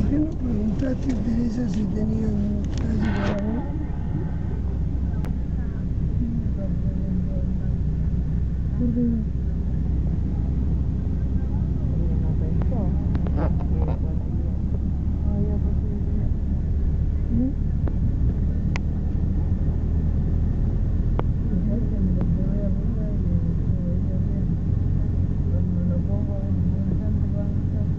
¿Por qué no preguntaste, Teresa, si tenían calle para vos? Porque Porque no pensó que por ahí había posibilidad. ¿no? Aparte me lo probé arriba y se veía bien. Cuando lo pongo en bastante va a estar.